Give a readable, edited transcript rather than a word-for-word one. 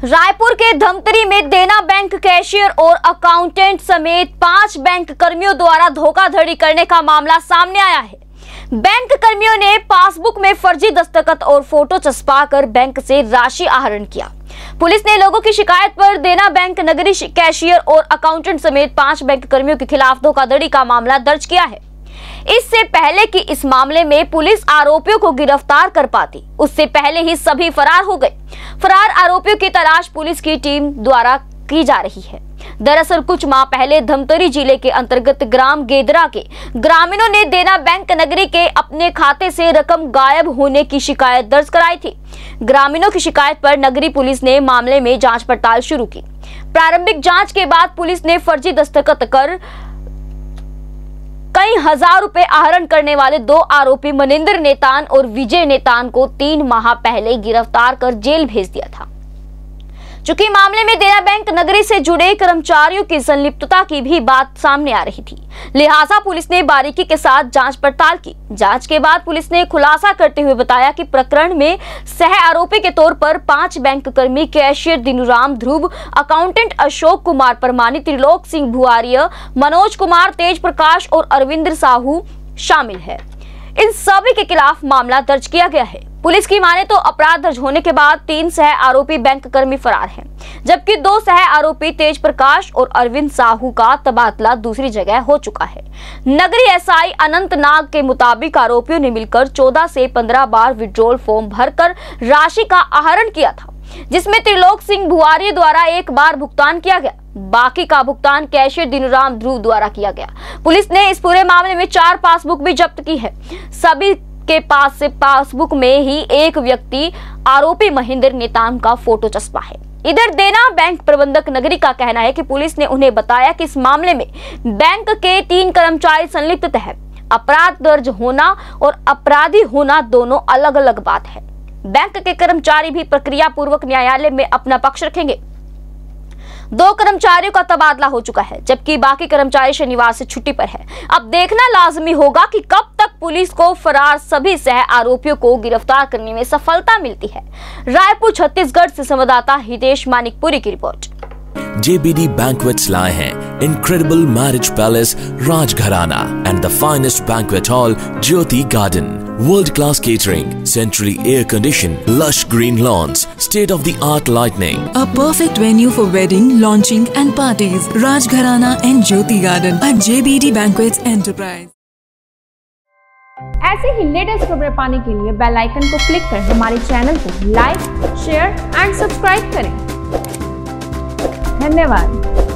रायपुर के धमतरी में देना बैंक कैशियर और अकाउंटेंट समेत 5 बैंक कर्मियों द्वारा धोखाधड़ी करने का मामला सामने आया है। बैंक कर्मियों ने पासबुक में फर्जी दस्तखत और फोटो छपवाकर बैंक से राशि आहरण किया। पुलिस ने लोगों की शिकायत पर देना बैंक नगरी कैशियर और अकाउंटेंट समेत 5 बैंक कर्मियों के खिलाफ धोखाधड़ी का मामला दर्ज किया है। इससे पहले कि इस मामले में पुलिस आरोपियों को गिरफ्तार कर पाती, उससे पहले ही सभी फरार हो गए। फरार आरोपियों की तलाश पुलिस की टीम द्वारा की जा रही है। दरअसल कुछ माह पहले धमतरी जिले के अंतर्गत ग्राम गेदरा के ग्रामीणों ने देना बैंक नगरी के अपने खाते से रकम गायब होने की शिकायत दर्ज कराई थी। ग्रामीणों की शिकायत पर नगरी पुलिस ने मामले में जांच पड़ताल शुरू की। प्रारंभिक जांच के बाद पुलिस ने फर्जी दस्तखत कर कई हजार रुपए आहरण करने वाले 2 आरोपी मनिंदर नेतान और विजय नेतान को 3 माह पहले गिरफ्तार कर जेल भेज दिया था। चूंकि मामले में देना बैंक नगरी से जुड़े कर्मचारियों की संलिप्तता की भी बात सामने आ रही थी, लिहाजा पुलिस ने बारीकी के साथ जांच पड़ताल की। जांच के बाद पुलिस ने खुलासा करते हुए बताया कि प्रकरण में सह आरोपी के तौर पर 5 बैंक कर्मी कैशियर दिनुराम ध्रुव, अकाउंटेंट अशोक कुमार परमानी, त्रिलोक सिंह भुआरिया, मनोज कुमार, तेज प्रकाश और अरविंदर साहू शामिल है। इन सभी के खिलाफ मामला दर्ज किया गया है। पुलिस की माने तो अपराध दर्ज होने के बाद 3 सह आरोपी बैंक कर्मी फरार हैं, जबकि 2 सह आरोपी तेज प्रकाश और अरविंद साहू का तबादला दूसरी जगह हो चुका है। नगरी एसआई अनंत नाग के मुताबिक आरोपियों ने मिलकर 14 से 15 बार विड्रॉल फॉर्म भरकर राशि का आहरण किया था, जिसमें त्रिलोक सिंह भुआरी द्वारा 1 बार भुगतान किया गया। बाकी का भुगतान कैशियर दिनुराम ध्रुव द्वारा किया गया। पुलिस ने इस पूरे मामले में 4 पासबुक भी जब्त की है। सभी के पास से पासबुक में ही एक व्यक्ति आरोपी महेंद्र नेतान का फोटो छपा है। इधर देना बैंक प्रबंधक नगरी का कहना है कि पुलिस ने उन्हें बताया कि इस मामले में बैंक के 3 कर्मचारी संलिप्त है। अपराध दर्ज होना और अपराधी होना दोनों अलग अलग बात है। बैंक के कर्मचारी भी प्रक्रिया पूर्वक न्यायालय में अपना पक्ष रखेंगे। 2 कर्मचारियों का तबादला हो चुका है, जबकि बाकी कर्मचारी शनिवार से छुट्टी पर है। अब देखना लाजमी होगा कि कब तक पुलिस को फरार सभी सह आरोपियों को गिरफ्तार करने में सफलता मिलती है। रायपुर छत्तीसगढ़ से संवाददाता हितेश मानिकपुरी की रिपोर्ट। JBD Banquets लाए हैं Incredible Marriage Palace Rajgharana and the finest banquet hall Jyoti Garden. World-class catering, centrally air-conditioned, lush green lawns, state-of-the-art lighting. A perfect venue for wedding, launching and parties. Rajgharana and Jyoti Garden at JBD Banquets Enterprise. ऐसे ही latest खबरें पाने के लिए bell icon को click कर हमारे channel को like, share and subscribe करें। धन्यवाद।